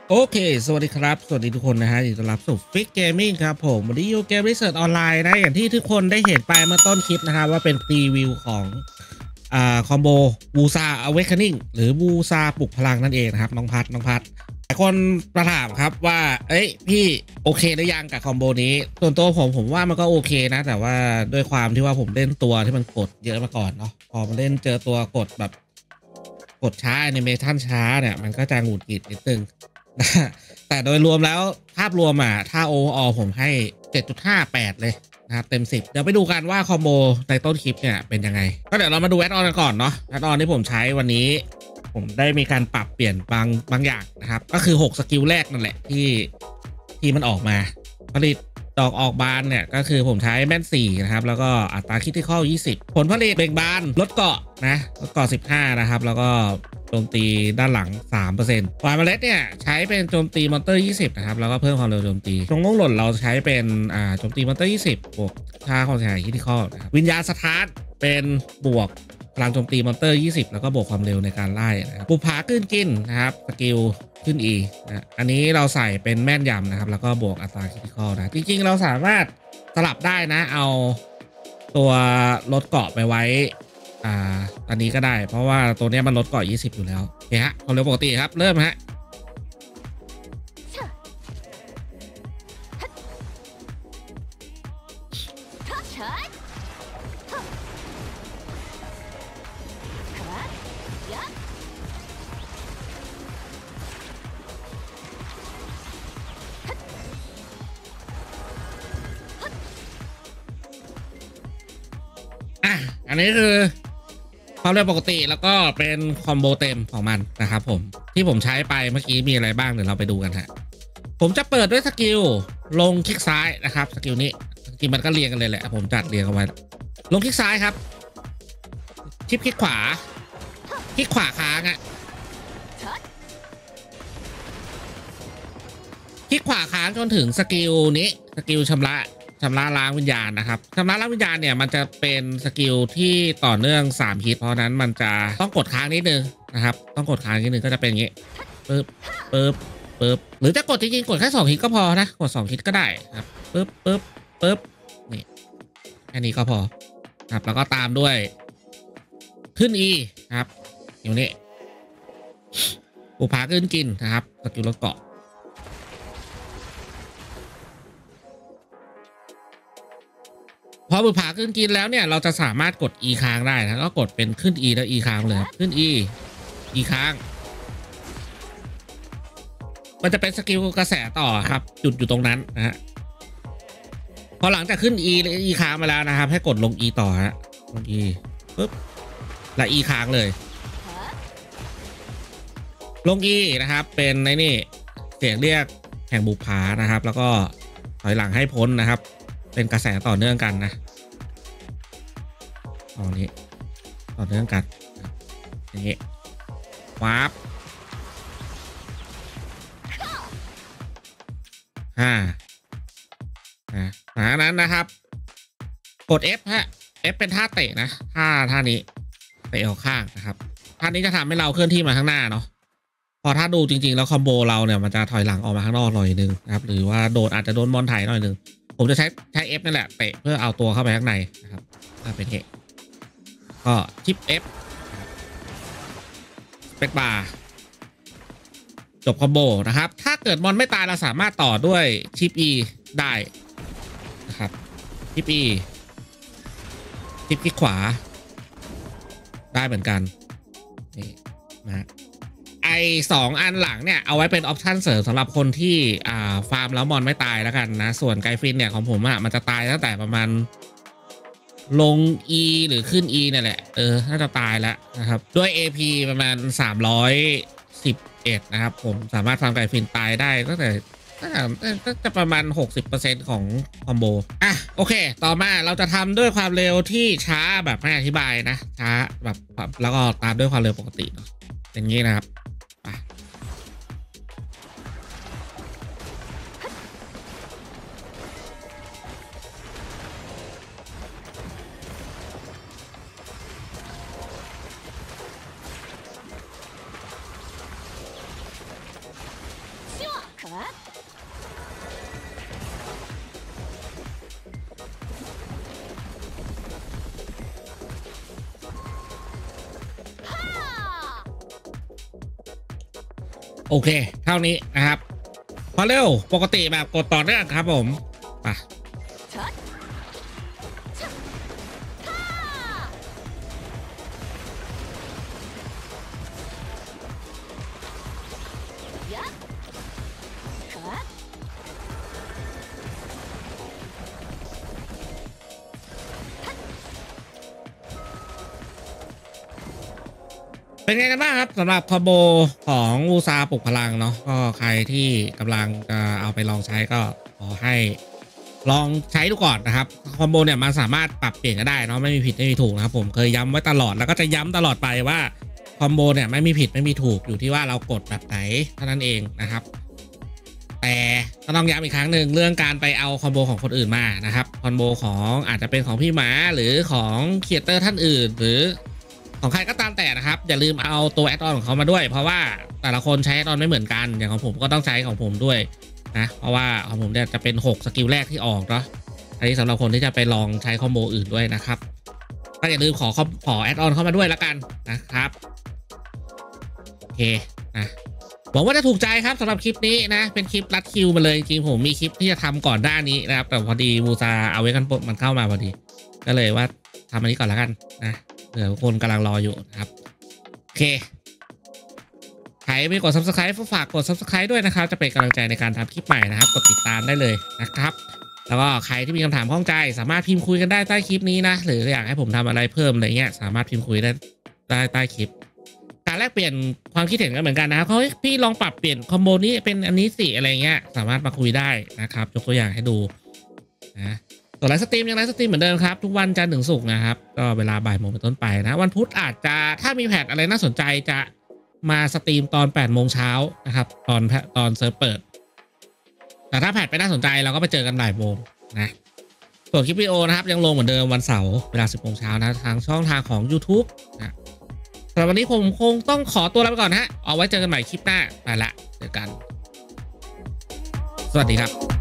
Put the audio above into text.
โอเคสวัสดีครับสวัสดีทุกคนนะฮะยินดีต้อนรับสู่ฟิกเกมมิ่งครับผมวันนี้อยู่เกมรีเสิร์ชออนไลน์นะอย่างที่ทุกคนได้เห็นไปเมื่อต้นคลิปนะครับว่าเป็นพรีวิวของคอมโบบูซาอเวคเนิ่งหรือบูซาปลุกพลังนั่นเองนะครับน้องพัดหลายคนมาถามครับว่าเอ้ยพี่โอเคหรือยังกับคอมโบนี้ส่วนตัวผมว่ามันก็โอเคนะแต่ว่าด้วยความที่ว่าผมเล่นตัวที่มันกดเยอะมาก่อนเนาะพอมาเล่นเจอตัวกดแบบกดช้าแอนิเมชันช้าเนี่ยมันก็จะหงุดหงิดนิดนึง แต่โดยรวมแล้วภาพรวมถ้าโออผมให้ 7.58 เลยนะครับเต็ม 10เดี๋ยวไปดูกันว่าคอมโบในต้นคลิปเนี่ยเป็นยังไงก็เดี๋ยวเรามาดูแอดออนกันก่อนเนาะแอดออนที่ผมใช้วันนี้ผมได้มีการปรับเปลี่ยนบางอย่างนะครับก็คือ6สกิลแรกนั่นแหละที่มันออกมาผลิตดอกออกบานเนี่ยก็คือผมใช้แม่น4นะครับแล้วก็อัตราคิดที่ข้อ20ผลผลิตเบ่งบานลดเกาะนะลดเกาะ15นะครับแล้วก็โจมตีด้านหลัง 3%ฝ่ายเมล็ดเนี่ยใช้เป็นโจมตีมอนเตอร์20นะครับแล้วก็เพิ่มความเร็วโจมตีตรงงงหล่นเราใช้เป็นโจมตีมอนเตอร์20บวกค่าความเสียหายคิดที่ข้อนะครับวิญญาณสถานเป็นบวกพลังโจมตีมอนเตอร์20แล้วก็บวกความเร็วในการไล่นะครับบุปผาขึ้นกินนะครับสกิลขึ้น E นะอันนี้เราใส่เป็นแม่นยำนะครับแล้วก็บวกอัตราคิดที่ข้อนะจริงๆเราสามารถสลับได้นะเอาตัวลดเกาะไปไว้อันนี้ก็ได้เพราะว่าตัวนี้มันลดเกาะ20อยู่แล้วโอเคฮะความเร็วปกติครับเริ่มฮะอันนี้คือความเร็วปกติแล้วก็เป็นคอมโบเต็มของมันนะครับผมที่ผมใช้ไปเมื่อกี้มีอะไรบ้างเดี๋ยวเราไปดูกันฮะผมจะเปิดด้วยสกิลลงคลิกซ้ายนะครับสกิลนี้สกิลมันก็เรียงกันเลยแหละผมจัดเรียงเอาไว้ลงคลิกซ้ายครับชิปคลิกขวาคลิกขวาค้างคลิกขวาค้างจนถึงสกิลนี้สกิลชำระล้างวิญญาณนะครับชำระล้างวิญญาณเนี่ยมันจะเป็นสกิลที่ต่อเนื่อง3ฮิตเพราะนั้นมันจะต้องกดค้างนิดนึงนะครับต้องกดค้างนิดนึงก็จะเป็นอย่างนี้ปึ๊บปึ๊บปึ๊บหรือจะกดจริงๆกดแค่2ฮิตก็พอนะกด2ฮิตก็ได้ครับปึ๊บปึ๊บปึ๊บนี่แค่นี้ก็พอครับแล้วก็ตามด้วยขึ้น E ครับอยู่นี่บุปผาขึ้นกินนะครับสกิลลดเกาะพอบุปผาขึ้นกินแล้วเนี่ยเราจะสามารถกด E ค้างได้นะก็กดเป็นขึ้น E แล้ว E ค้างเลยขึ้น E ค้างมันจะเป็นสกิลกระแสต่อครับจุดอยู่ตรงนั้นนะฮะพอหลังจากขึ้น E หรือ E ค้างมาแล้วนะครับให้กดลง E ต่อฮะลง E ปึ๊บและ E ค้างเลยลง E นะครับเป็นในนี่เสียงเรียกแห่งบุปผานะครับแล้วก็ถอยหลังให้พ้นนะครับเป็นกระแสต่อเนื่องกันนะตอนนี้ต่อเนื่องกันอย่างนี้วาร์ปหลังนั้นนะครับกด F ฮะ F เป็นท่าเตะนะท่านี้เตะออกข้างนะครับท่านี้จะทำให้เราเคลื่อนที่มาข้างหน้าเนาะพอถ้าดูจริงๆแล้วคอมโบเราเนี่ยมันจะถอยหลังออกมาข้างนอกหน่อยนึงนะครับหรือว่าอาจจะโดนบอลไถหน่อยนึงผมจะใช้ F นั่นแหละเตะเพื่อเอาตัวเข้าไปข้างในนะครับเป็นเหตุก็ชิป F เป็กบาร์จบคอมโบนะครับถ้าเกิดมอนไม่ตายเราสามารถต่อด้วยชิป E ได้นะครับชิป E ชิปคลิกขวาได้เหมือนกันนี่นะไอ2อันหลังเนี่ยเอาไว้เป็นออปชั่นเสริมสำหรับคนที่ฟาร์มแล้วมอนไม่ตายแล้วกันนะส่วนไกฟินเนี่ยของผมมันจะตายตั้งแต่ประมาณลง E หรือขึ้น E เนี่ยแหละน่าจะตายแล้วนะครับด้วย AP ประมาณ311นะครับผมสามารถฟาร์มไกฟินตายได้ตั้งแต่ก็จะประมาณ 60% ของคอมโบโอเคต่อมาเราจะทำด้วยความเร็วที่ช้าแบบไม่อธิบายนะช้าแบบแล้วก็ตามด้วยความเร็วปกติเนาะอย่างนี้นะครับโอเคเท่านี้นะครับพอเร็วปกติแบบกดต่อเนื่องครับผมไปเป็นไงกันบ้างครับสำหรับคอมโบของอูซาปลุกพลังเนาะก็ใครที่กำลังจะเอาไปลองใช้ก็ขอให้ลองใช้ดูก่อนนะครับคอมโบเนี่ยมันสามารถปรับเปลี่ยนก็ได้เนาะไม่มีผิดไม่มีถูกนะครับผมเคยย้ำไว้ตลอดแล้วก็จะย้ำตลอดไปว่าคอมโบเนี่ยไม่มีผิดไม่มีถูกอยู่ที่ว่าเรากดแบบไหนเท่านั้นเองนะครับแต่ก็ต้องย้ำอีกครั้งหนึ่งเรื่องการไปเอาคอมโบของคนอื่นมานะครับคอมโบของอาจจะเป็นของพี่หมาหรือของครีเอเตอร์ท่านอื่นหรือของใครก็ตามแต่นะครับอย่าลืมเอาตัวแอดออนของเขามาด้วยเพราะว่าแต่ละคนใช้แอดออนไม่เหมือนกันอย่างของผมก็ต้องใช้ของผมด้วยนะเพราะว่าของผมเนี่ยจะเป็น6สกิลแรกที่ออกเนาะอันนี้สำหรับคนที่จะไปลองใช้คอมโบอื่นด้วยนะครับก็อย่าลืมขอแอดออนเข้ามาด้วยแล้วกันนะครับโอเคนะหวังว่าจะถูกใจครับสำหรับคลิปนี้นะเป็นคลิปรัดคิวมาเลยจริงๆผมมีคลิปที่จะทำก่อนหน้านี้นะครับแต่พอดีมูซาเอาไว้กันปมันเข้ามาพอดีก็เลยว่าทำอันนี้ก่อนแล้วกันนะเผื่อคนกำลังรออยู่นะครับโอเคใครไม่กด subscribe ฝากกด subscribe ด้วยนะครับจะเป็นกำลังใจในการทำคลิปใหม่นะครับกดติดตามได้เลยนะครับแล้วก็ใครที่มีคำถามข้องใจสามารถพิมพ์คุยกันได้ใต้คลิปนี้นะหรืออยากให้ผมทำอะไรเพิ่มอะไรเงี้ยสามารถพิมพ์คุยได้ใต้คลิปการแลกเปลี่ยนความคิดเห็นกันเหมือนกันนะครับเขาพี่ลองปรับเปลี่ยนคอมโบนี้เป็นอันนี้สิอะไรเงี้ยสามารถมาคุยได้นะครับยกตัวอย่างให้ดูนะส่วนไลฟ์สตรีมยังไลฟ์สตรีมเหมือนเดิมครับทุกวันจันทร์ถึงศุกร์นะครับก็เวลาบ่ายโมงเป็นต้นไปนะวันพุธอาจจะถ้ามีแพทอะไรน่าสนใจจะมาสตรีมตอน8 โมงเช้านะครับตอนเซิร์ฟเปิดแต่ถ้าแพทไปน่าสนใจเราก็ไปเจอกันบ่ายโมงนะส่วนคลิปวิดีโอนะครับยังลงเหมือนเดิมวันเสาร์เวลา 10 โมงเช้านะทางช่องทางของ YouTube นะสำหรับวันนี้ผมคงต้องขอตัวลาไปก่อนฮะเอาไว้เจอกันใหม่คลิปหน้าไปละเจอกันสวัสดีครับ